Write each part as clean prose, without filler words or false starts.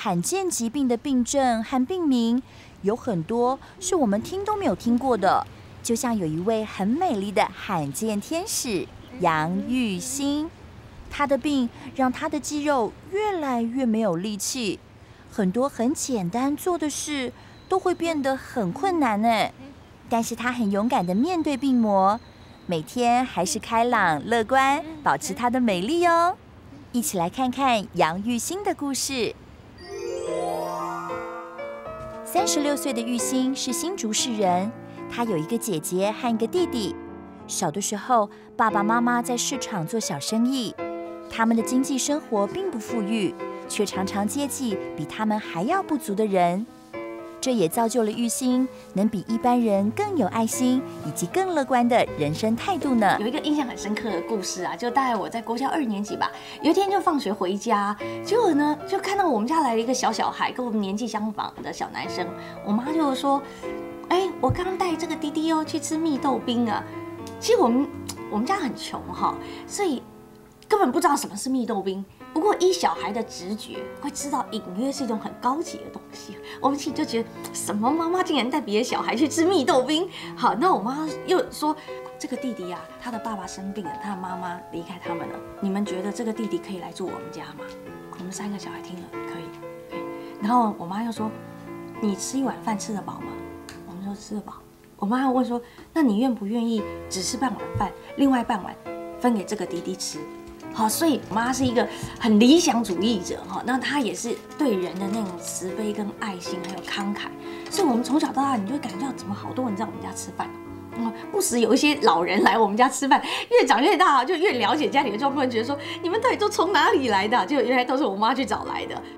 罕见疾病的病症和病名，有很多是我们听都没有听过的。就像有一位很美丽的罕见天使杨玉欣，她的病让她的肌肉越来越没有力气，很多很简单做的事都会变得很困难呢。但是她很勇敢地面对病魔，每天还是开朗乐观，保持她的美丽哦。一起来看看杨玉欣的故事。36岁的玉欣是新竹市人，她有一个姐姐和一个弟弟。小的时候，爸爸妈妈在市场做小生意，他们的经济生活并不富裕，却常常接济比他们还要不足的人。这也造就了玉欣能比一般人更有爱心，以及更乐观的人生态度呢。 有一个印象很深刻的故事啊，就大概我在国小2年级吧，有一天就放学回家，结果呢就看到我们家来了一个小孩，跟我们年纪相仿的小男生。我妈就说：“哎，我刚带这个弟弟哦去吃蜜豆冰啊。”其实我们家很穷哈，所以根本不知道什么是蜜豆冰。不过依小孩的直觉，会知道隐约是一种很高级的东西。我们心里就觉得，什么妈妈竟然带别的小孩去吃蜜豆冰？好，那我妈又说，这个弟弟啊，他的爸爸生病了，他的妈妈离开他们了。你们觉得这个弟弟可以来住我们家吗？我们3个小孩听了，可以。然后我妈又说，你吃一碗饭吃得饱吗？我们说吃得饱。我妈又问说，那你愿不愿意只吃半碗饭，另外半碗分给这个弟弟吃？好，所以我妈是一个很理想主义者哈，那她也是对人的那种慈悲跟爱心还有慷慨，所以我们从小到大，你就会感觉到怎么好多人在我们家吃饭不时有一些老人来我们家吃饭，越长越大就越了解家里的状况，觉得说你们到底都从哪里来的？就原来都是我妈去找来的。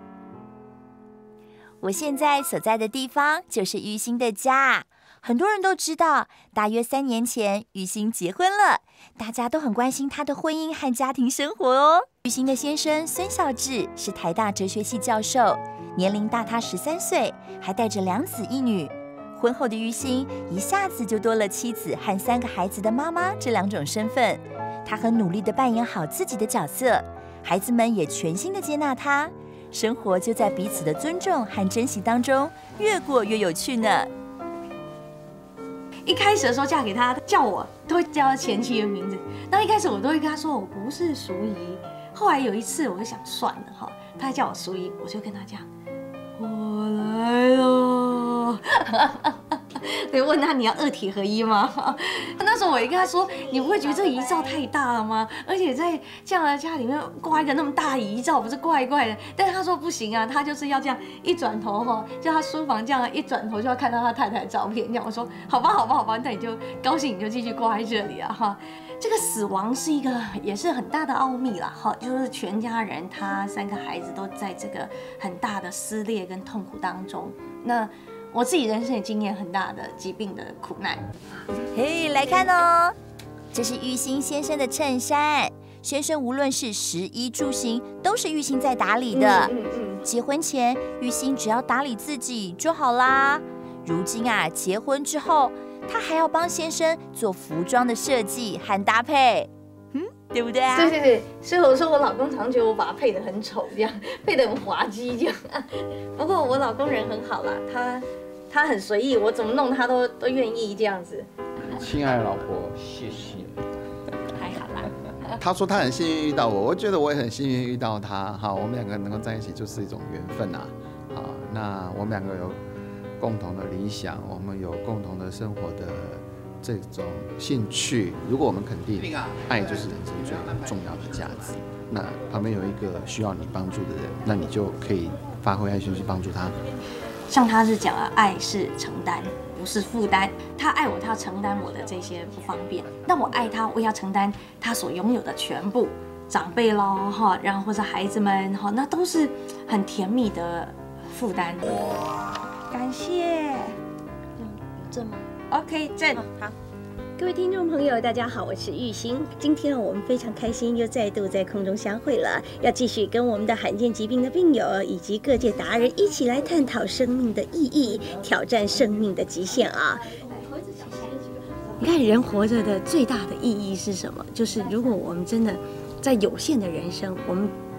我现在所在的地方就是玉欣的家。很多人都知道，大约3年前，玉欣结婚了，大家都很关心她的婚姻和家庭生活哦。玉欣的先生孙孝志是台大哲学系教授，年龄大她13岁，还带着2子1女。婚后的玉欣一下子就多了妻子和3个孩子的妈妈这2种身份，她很努力地扮演好自己的角色，孩子们也全心地接纳她，生活就在彼此的尊重和珍惜当中，越过越有趣呢。 一开始的时候嫁给他，叫我都会叫他前妻的名字。然后一开始我都会跟他说我不是淑仪。后来有一次我就想算了哈，他还叫我淑仪，我就跟他讲我来了。对，问他你要2体合一吗？那时候我也跟他说，你不会觉得这个遗照太大了吗？而且在这样的家里面挂一个那么大的遗照，不是怪怪的？但是他说不行啊，他就是要这样一转头哈，就他书房这样一转头就要看到他太太的照片。这样我说好吧，好吧，好吧，那你就高兴，你就继续挂在这里啊哈。这个死亡是一个也是很大的奥秘啦哈，就是全家人他3个孩子都在这个很大的撕裂跟痛苦当中。那我自己人生也经验很大的疾病的苦难。 嘿，来看哦，这是玉欣先生的衬衫。先生无论是食衣住行，都是玉欣在打理的。结婚前，玉欣只要打理自己就好啦。如今啊，结婚之后，她还要帮先生做服装的设计和搭配。对不对啊？ 对，所以我说我老公常觉得我把他配得很丑，这样配得很滑稽这样。不过我老公人很好啦，他很随意，我怎么弄他都愿意这样子。 亲爱的老婆，谢谢。 还好啦。 他说他很幸运遇到我，我觉得我也很幸运遇到他。哈，我们2个能够在一起就是一种缘分啊。好，那我们2个有共同的理想，我们有共同的生活的这种兴趣。如果我们肯定，爱就是人生最重要的价值。那旁边有一个需要你帮助的人，那你就可以发挥爱心去帮助他。 像他是讲了，爱是承担，不是负担。他爱我，他要承担我的这些不方便；那我爱他，我也要承担他所拥有的全部。长辈咯，哈，然后或者孩子们，哈，那都是很甜蜜的负担。 感谢。 有证吗 ？OK， 证。好。各位听众朋友，大家好，我是玉欣。今天我们非常开心，又再度在空中相会了，要继续跟我们的罕见疾病的病友以及各界达人一起来探讨生命的意义，挑战生命的极限啊！你看，人活着的最大的意义是什么？就是如果我们真的在有限的人生，我们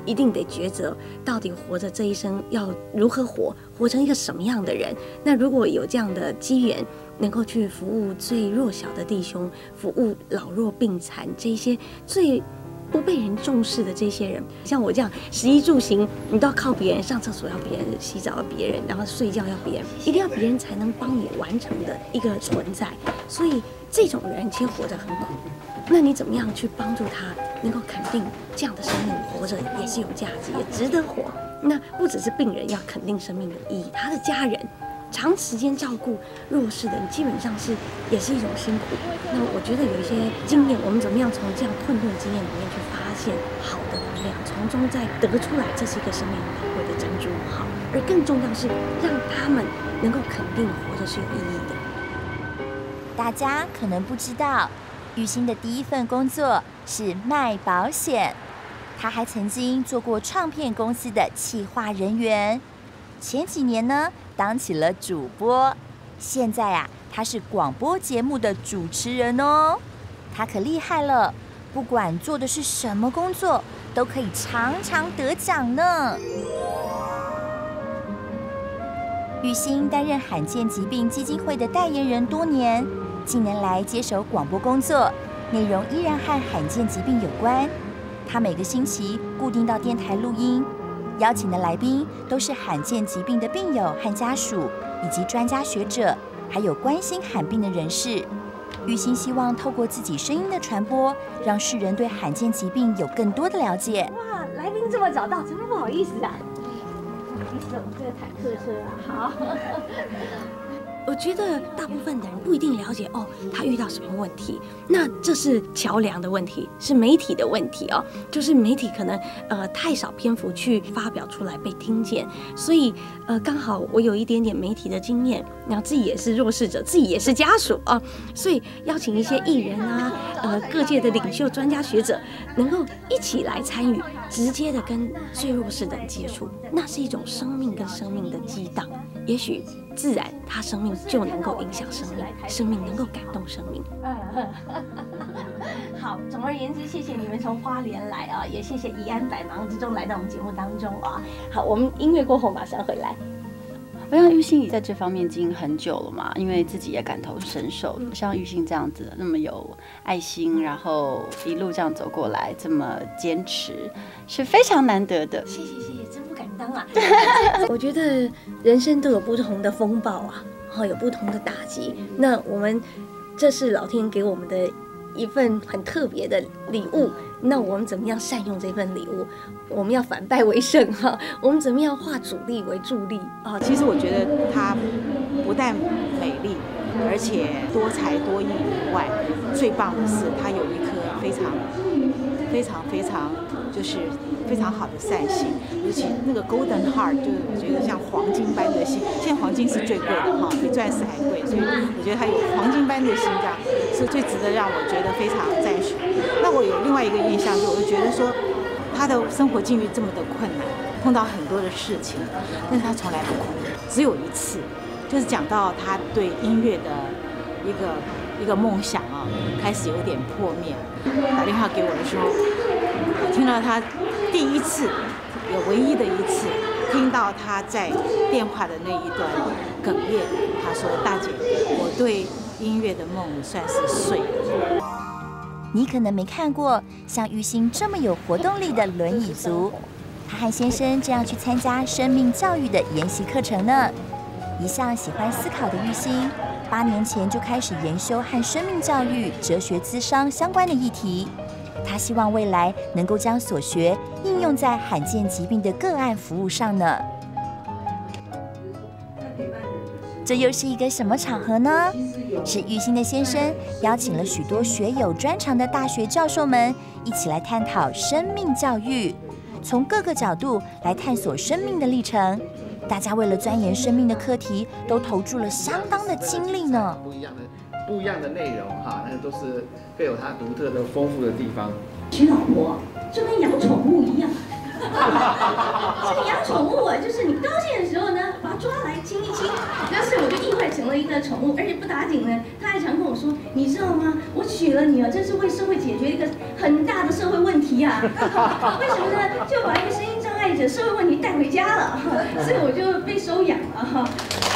一定得抉择，到底活着这一生要如何活，活成一个什么样的人。那如果有这样的机缘，能够去服务最弱小的弟兄，服务老弱病残这些最不被人重视的这些人，像我这样食衣住行你都要靠别人，上厕所要别人，洗澡要别人，然后睡觉要别人，一定要别人才能帮你完成的一个存在。所以这种人其实活着很苦，那你怎么样去帮助他能够肯定这样的生命活着也是有价值，也值得活？那不只是病人要肯定生命的意义，他的家人长时间照顾弱势的人，基本上也是一种辛苦。那我觉得有一些经验，我们怎么样从这样困顿经验里面去发现好的能量，从中再得出来，这是一个生命宝贵的珍珠。好，而更重要是让他们能够肯定活着是有意义的。 大家可能不知道，玉兴的第一份工作是卖保险，他还曾经做过唱片公司的企划人员，前几年呢当起了主播，现在啊他是广播节目的主持人哦。他可厉害了，不管做的是什么工作，都可以常常得奖呢。玉兴担任罕见疾病基金会的代言人多年，近年来接手广播工作，内容依然和罕见疾病有关。他每个星期固定到电台录音，邀请的来宾都是罕见疾病的病友和家属，以及专家学者，还有关心罕病的人士。玉兴希望透过自己声音的传播，让世人对罕见疾病有更多的了解。 哇，来宾这么早到，真不好意思啊。不好意思，我们这个坦克车啊，好。我觉得大部分的人不一定了解他遇到什么问题，那这是桥梁的问题，是媒体的问题哦，就是媒体可能太少篇幅去发表出来被听见，所以刚好我有一点点媒体的经验，然后自己也是弱势者，自己也是家属啊，所以邀请一些艺人啊，各界的领袖、专家学者，能够一起来参与，直接的跟最弱势的人接触，那是一种生命跟生命的激荡，也许自然他生命就能够影响生命，生命能够感动生命。好，总而言之，谢谢你们从花莲来啊，也谢谢宜安百忙之中来到我们节目当中啊。好，我们音乐过后马上回来。 我想玉兴在这方面经营很久了嘛，因为自己也感同身受，像玉兴这样子那么有爱心，然后一路这样走过来，这么坚持，是非常难得的。 谢谢，真不敢当啊。我觉得人生都有不同的风暴啊，有不同的打击。那我们这是老天给我们的一份很特别的礼物，那我们怎么样善用这份礼物？我们要反败为胜哈！我们怎么样化阻力为助力啊？ 其实我觉得她不但美丽，而且多才多艺以外，最棒的是她有一颗非常就是非常好的善心，尤其那个 golden heart， 就是我觉得像黄金般的心。现在黄金是最贵的哈，比钻石还贵，所以我觉得她有黄金般的心，这样是最值得让我觉得非常赞许。那我有另外一个印象，就我就觉得说，她的生活境遇这么的困难，碰到很多的事情，但是她从来不哭。只有一次，就是讲到她对音乐的一个梦想啊，开始有点破灭。打电话给我的时候，我听到她第一次，也唯一的一次，听到她在电话的那一段哽咽。她说：“大姐，我对音乐的梦算是碎了。” 你可能没看过像玉兴这么有活动力的轮椅族，他和先生这样去参加生命教育的研习课程呢。一向喜欢思考的玉兴，8年前就开始研修和生命教育、哲学咨商相关的议题。他希望未来能够将所学应用在罕见疾病的个案服务上呢。这又是一个什么场合呢？是玉兴的先生邀请了许多学有专长的大学教授们一起来探讨生命教育，从各个角度来探索生命的历程。大家为了钻研生命的课题，都投注了相当的精力呢。 不一样的内容哈，那都是各有它独特的丰富的地方。 娶老婆就跟养宠物一样。这个养宠物啊，就是你高兴的时候呢，把它后抓来亲一亲，然后所以我就意外成了一个宠物，而且不打紧呢，他还常跟我说，你知道吗？我娶了你啊，这是为社会解决一个很大的社会问题啊。为什么呢？就把一个声音障碍者社会问题带回家了，所以我就被收养了哈。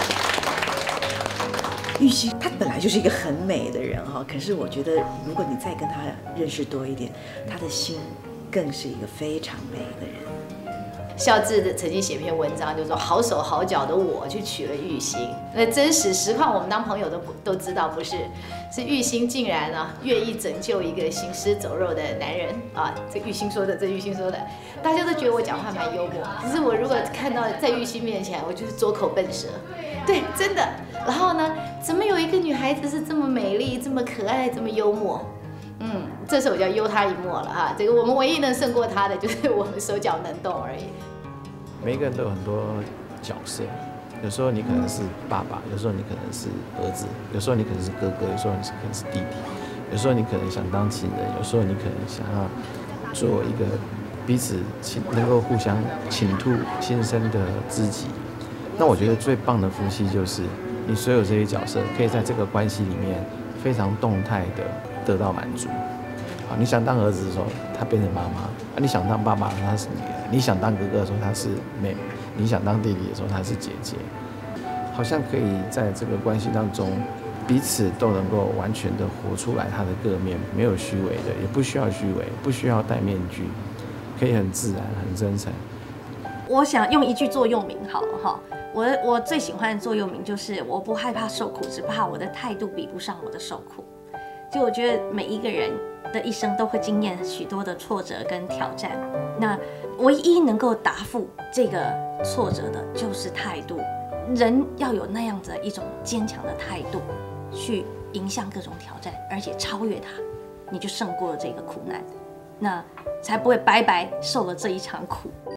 玉溪她本来就是一个很美的人哈，可是我觉得如果你再跟她认识多一点，她的心更是一个非常美的人。 孝志曾经写篇文章，就说好手好脚的我去娶了玉兴。那真实实况我们当朋友都知道，不是？是玉兴竟然啊愿意拯救一个行尸走肉的男人啊！这玉兴说的，这玉兴说的，大家都觉得我讲话蛮幽默。可是我如果看到在玉兴面前，我就是拙口笨舌。对，真的。然后呢，怎么有一个女孩子是这么美丽、这么可爱、这么幽默？这时候我就要优她一墨了哈。这个我们唯一能胜过她的，就是我们手脚能动而已。 每一个人都有很多角色，有时候你可能是爸爸，有时候你可能是儿子，有时候你可能是哥哥，有时候你可能是弟弟，有时候你可能想当情人，有时候你可能想要做一个彼此能够互相倾吐心声的知己。那我觉得最棒的夫妻就是你所有这些角色可以在这个关系里面非常动态的得到满足。啊，你想当儿子的时候，他变成妈妈；啊，你想当爸爸，他是女儿；你想当哥哥的时候，他是妹妹；你想当弟弟的时候，他是姐姐。好像可以在这个关系当中，彼此都能够完全的活出来他的各面，没有虚伪的，也不需要虚伪，不需要戴面具，可以很自然、很真诚。 我想用一句座右铭好了哈，我最喜欢的座右铭就是我不害怕受苦，只怕我的态度比不上我的受苦。就我觉得每一个人的一生都会经验许多的挫折跟挑战，那唯一能够答复这个挫折的就是态度。人要有那样子一种坚强的态度，去迎向各种挑战，而且超越它，你就胜过了这个苦难，那才不会白白受了这一场苦。